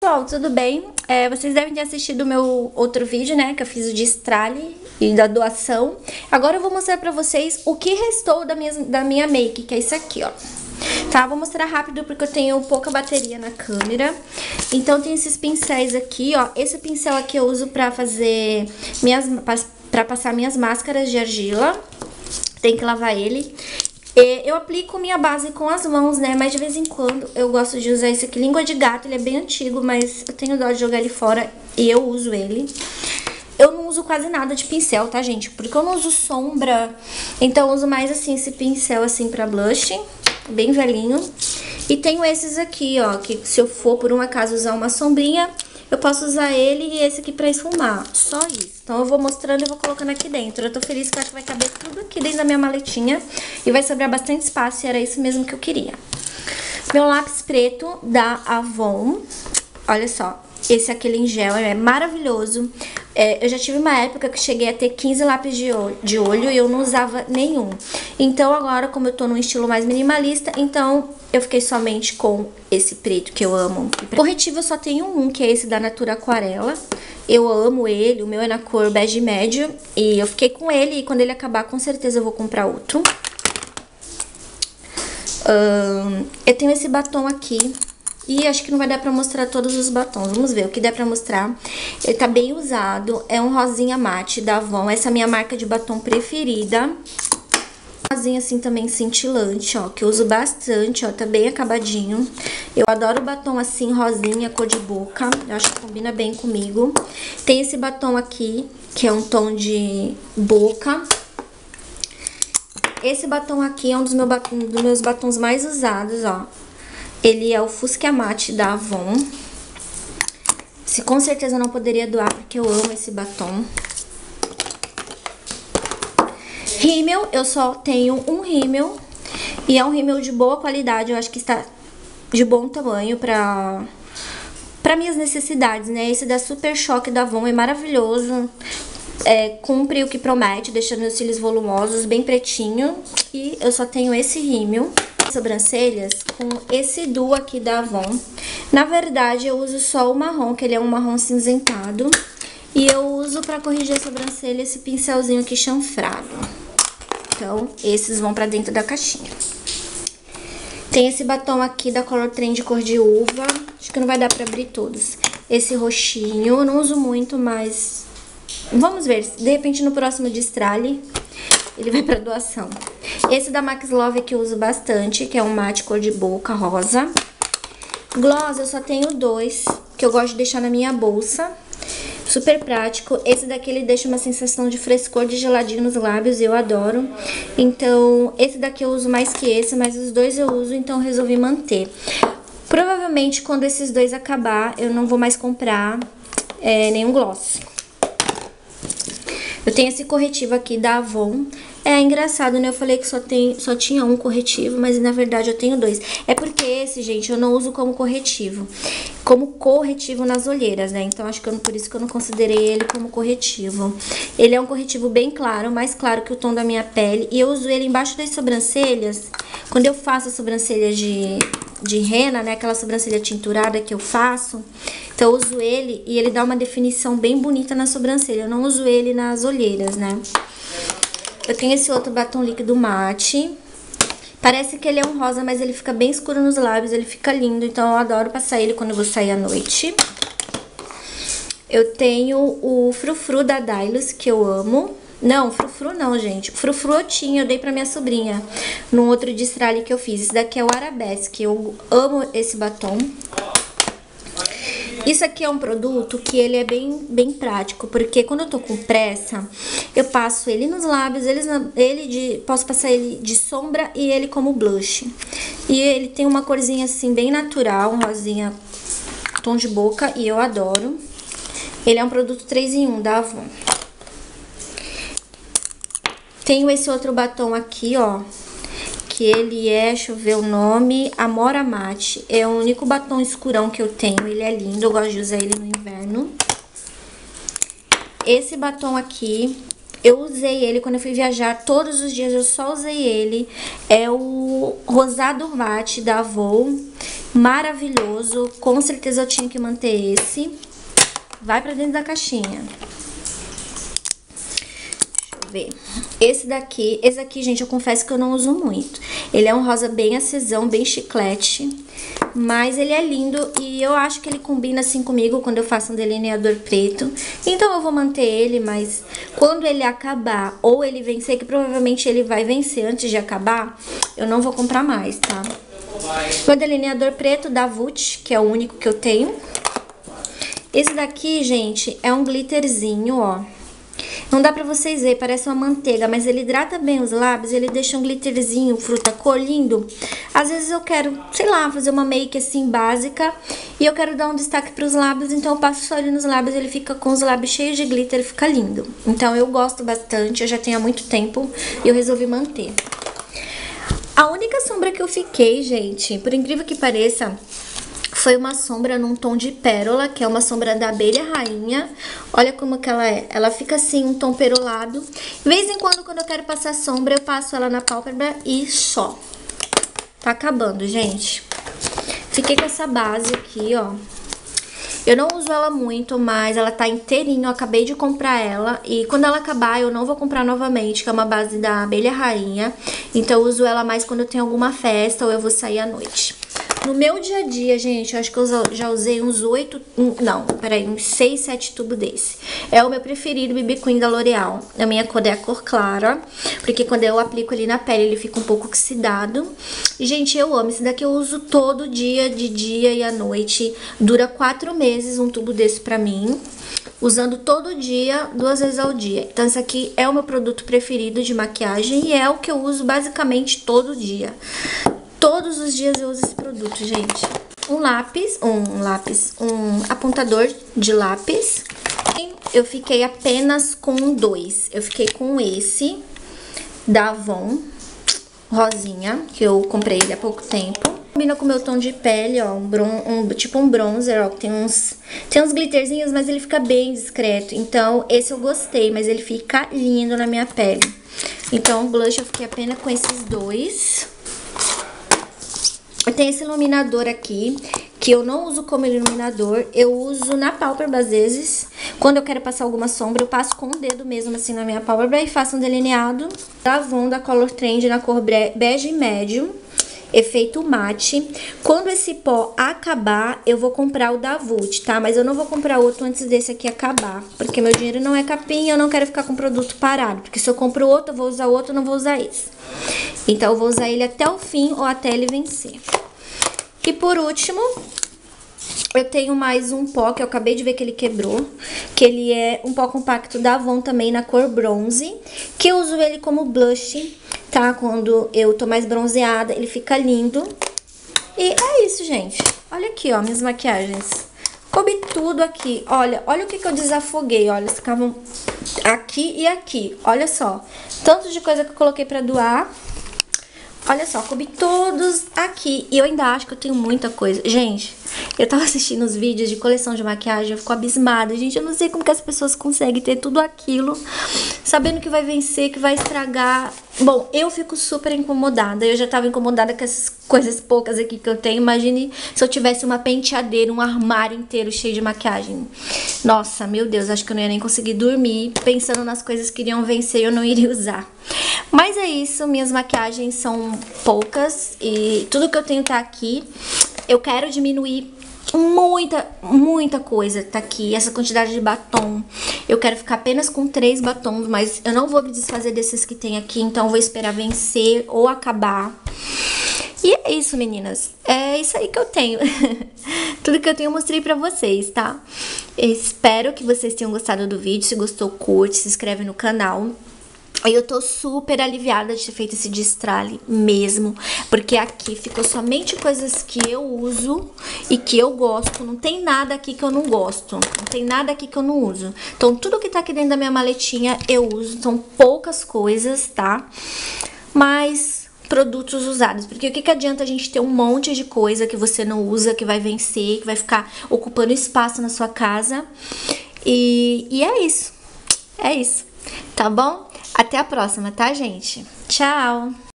Pessoal, tudo bem? Vocês devem ter assistido o meu outro vídeo, né? Que eu fiz o de estrale e da doação. Agora eu vou mostrar pra vocês o que restou da minha make, que é isso aqui, ó. Tá? Vou mostrar rápido porque eu tenho pouca bateria na câmera. Então tem esses pincéis aqui, ó. Esse pincel aqui eu uso pra fazer pra passar minhas máscaras de argila. Tem que lavar ele. Eu aplico minha base com as mãos, né? Mas de vez em quando eu gosto de usar esse aqui, língua de gato. Ele é bem antigo, mas eu tenho dó de jogar ele fora e eu uso ele. Eu não uso quase nada de pincel, tá, gente? Porque eu não uso sombra. Então eu uso mais, assim, esse pincel, assim, pra blush. Bem velhinho. E tenho esses aqui, ó, que se eu for, por um acaso, usar uma sombrinha, eu posso usar ele e esse aqui pra esfumar. Só isso. Então eu vou mostrando e vou colocando aqui dentro. Eu tô feliz que eu acho que vai caber tudo aqui dentro da minha maletinha. E vai sobrar bastante espaço e era isso mesmo que eu queria. Meu lápis preto da Avon. Olha só. Esse aquele em gel é maravilhoso. Eu já tive uma época que cheguei a ter 15 lápis de olho e eu não usava nenhum. Então agora, como eu tô num estilo mais minimalista, então eu fiquei somente com esse preto que eu amo. Corretivo eu só tenho um, que é esse da Natura Aquarela. Eu amo ele, o meu é na cor bege médio. E eu fiquei com ele e quando ele acabar, com certeza eu vou comprar outro. Eu tenho esse batom aqui. E acho que não vai dar pra mostrar todos os batons. Vamos ver o que der pra mostrar. Ele tá bem usado. É um rosinha mate da Avon. Essa é a minha marca de batom preferida. Rosinha assim também cintilante, ó. Que eu uso bastante, ó. Tá bem acabadinho. Eu adoro batom assim, rosinha, cor de boca. Eu acho que combina bem comigo. Tem esse batom aqui, que é um tom de boca. Esse batom aqui é um dos meus batons mais usados, ó. Ele é o Fusca Mate da Avon. Com certeza eu não poderia doar, porque eu amo esse batom. Rímel, eu só tenho um rímel. E é um rímel de boa qualidade, eu acho que está de bom tamanho pra minhas necessidades, né? Esse da Super Choque da Avon é maravilhoso. Cumpre o que promete, deixando meus cílios volumosos, bem pretinho. E eu só tenho esse rímel. Sobrancelhas com esse duo aqui da Avon. Na verdade, eu uso só o marrom, que ele é um marrom cinzentado. E eu uso pra corrigir a sobrancelha esse pincelzinho aqui chanfrado. Então, esses vão pra dentro da caixinha. Tem esse batom aqui da Color Trend cor de uva. Acho que não vai dar pra abrir todos. Esse roxinho, eu não uso muito, mas vamos ver. De repente, no próximo de estrale, ele vai pra doação. Esse da Max Love que eu uso bastante, que é um mate cor de boca rosa. Gloss eu só tenho dois, que eu gosto de deixar na minha bolsa. Super prático. Esse daqui ele deixa uma sensação de frescor, de geladinho nos lábios, e eu adoro. Então, esse daqui eu uso mais que esse, mas os dois eu uso, então eu resolvi manter. Provavelmente, quando esses dois acabar, eu não vou mais comprar nenhum gloss. Eu tenho esse corretivo aqui da Avon. É engraçado, né? Eu falei que só tinha um corretivo, mas na verdade eu tenho dois. É porque esse, gente, eu não uso como corretivo. Como corretivo nas olheiras, né? Então acho que por isso que eu não considerei ele como corretivo. Ele é um corretivo bem claro, mais claro que o tom da minha pele. E eu uso ele embaixo das sobrancelhas. Quando eu faço a sobrancelha de rena, né? Aquela sobrancelha tinturada que eu faço. Então eu uso ele e ele dá uma definição bem bonita na sobrancelha. Eu não uso ele nas olheiras, né? Eu tenho esse outro batom líquido mate. Parece que ele é um rosa, mas ele fica bem escuro nos lábios, ele fica lindo. Então eu adoro passar ele quando eu vou sair à noite. Eu tenho o Frufru da Dylos, que eu amo. Não, frufru não, gente. Frufru eu tinha, eu dei pra minha sobrinha num outro de estrale que eu fiz. Esse daqui é o Arabesque, eu amo esse batom. Isso aqui é um produto que ele é bem prático, porque quando eu tô com pressa, eu passo ele nos lábios, posso passar ele de sombra e ele como blush. E ele tem uma corzinha assim bem natural, um rosinha tom de boca, e eu adoro. Ele é um produto 3 em 1 da Avon. Tenho esse outro batom aqui, ó, que ele deixa eu ver o nome, Amora Mate. É o único batom escurão que eu tenho, ele é lindo, eu gosto de usar ele no inverno. Esse batom aqui, Eu usei ele quando eu fui viajar, todos os dias eu só usei ele. É o Rosado Matte da Avon, maravilhoso. Com certeza eu tinha que manter esse. Vai pra dentro da caixinha. Ver. Esse daqui, gente, eu confesso que eu não uso muito. Ele é um rosa bem acesão, bem chiclete, mas ele é lindo e eu acho que ele combina assim comigo quando eu faço um delineador preto. Então eu vou manter ele, mas quando ele acabar ou ele vencer, que provavelmente ele vai vencer antes de acabar, eu não vou comprar mais, tá? Meu delineador preto da Vult, que é o único que eu tenho. Esse daqui, gente, é um glitterzinho, ó. Não dá pra vocês verem, parece uma manteiga, mas ele hidrata bem os lábios, ele deixa um glitterzinho, fruta cor lindo. Às vezes eu quero, sei lá, fazer uma make assim básica e eu quero dar um destaque pros lábios, então eu passo só ele nos lábios, ele fica com os lábios cheios de glitter, ele fica lindo. Então eu gosto bastante, eu já tenho há muito tempo e eu resolvi manter. A única sombra que eu fiquei, gente, por incrível que pareça, foi uma sombra num tom de pérola, que é uma sombra da Abelha Rainha. Olha como que ela é. Ela fica assim, um tom perolado. De vez em quando eu quero passar sombra, eu passo ela na pálpebra e só. Tá acabando, gente. Fiquei com essa base aqui, ó. Eu não uso ela muito, mas ela tá inteirinha, eu acabei de comprar ela. E quando ela acabar, eu não vou comprar novamente, que é uma base da Abelha Rainha. Então eu uso ela mais quando eu tenho alguma festa ou eu vou sair à noite. No meu dia a dia, gente, eu acho que eu já usei uns 6, 7 tubos desse. É o meu preferido, BB Queen da L'Oreal. A minha cor é a cor clara, porque quando eu aplico ali na pele, ele fica um pouco oxidado. E, gente, eu amo. Esse daqui eu uso todo dia, de dia e à noite. Dura 4 meses um tubo desse pra mim. Usando todo dia, 2 vezes ao dia. Então, esse aqui é o meu produto preferido de maquiagem e é o que eu uso basicamente todo dia. Todos os dias eu uso esse produto, gente. Um apontador de lápis. E eu fiquei apenas com 2. Eu fiquei com esse da Avon, rosinha, que eu comprei ele há pouco tempo. Combina com o meu tom de pele, ó, tipo um bronzer, ó, tem uns glitterzinhos, mas ele fica bem discreto. Então, esse eu gostei, mas ele fica lindo na minha pele. Então, o blush eu fiquei apenas com esses 2. Eu tenho esse iluminador aqui, que eu não uso como iluminador, eu uso na pálpebra às vezes. Quando eu quero passar alguma sombra, eu passo com o dedo mesmo assim na minha pálpebra e faço um delineado. Da Avon, da Color Trend, na cor bege médio, efeito mate. Quando esse pó acabar, eu vou comprar o da Vult, tá? Mas eu não vou comprar outro antes desse aqui acabar, porque meu dinheiro não é capim e eu não quero ficar com o produto parado. Porque se eu compro outro, eu vou usar outro, eu não vou usar esse. Então, eu vou usar ele até o fim ou até ele vencer. E por último, eu tenho mais um pó que eu acabei de ver que ele quebrou, que ele é um pó compacto da Avon também na cor bronze, que eu uso ele como blush, tá? Quando eu tô mais bronzeada, ele fica lindo. E é isso, gente. Olha aqui, ó, minhas maquiagens. Coube tudo aqui. Olha o que eu desafoguei, olha, eles ficavam aqui e aqui. Olha só, tanto de coisa que eu coloquei pra doar. Olha só, coube todos aqui. E eu ainda acho que eu tenho muita coisa. Gente, eu tava assistindo os vídeos de coleção de maquiagem, eu fico abismada. Gente, eu não sei como que as pessoas conseguem ter tudo aquilo, sabendo que vai vencer, que vai estragar. Bom, eu fico super incomodada. Eu já tava incomodada com essas coisas poucas aqui que eu tenho. Imagine se eu tivesse uma penteadeira, um armário inteiro cheio de maquiagem. Nossa, meu Deus, acho que eu não ia nem conseguir dormir pensando nas coisas que iriam vencer e eu não iria usar. Mas é isso, minhas maquiagens são poucas e tudo que eu tenho tá aqui. Eu quero diminuir muita coisa tá aqui, essa quantidade de batom. Eu quero ficar apenas com 3 batons, mas eu não vou me desfazer desses que tem aqui, então eu vou esperar vencer ou acabar. E é isso, meninas. É isso aí que eu tenho. Tudo que eu tenho eu mostrei pra vocês, tá? Eu espero que vocês tenham gostado do vídeo. Se gostou, curte, se inscreve no canal. E eu tô super aliviada de ter feito esse destralhe mesmo, porque aqui ficou somente coisas que eu uso e que eu gosto. Não tem nada aqui que eu não gosto, não tem nada aqui que eu não uso. Então tudo que tá aqui dentro da minha maletinha eu uso, são poucas coisas, tá? Mas produtos usados, porque o que adianta a gente ter um monte de coisa que você não usa, que vai vencer, que vai ficar ocupando espaço na sua casa. E é isso, é isso. tá bom? Até a próxima, tá, gente? Tchau!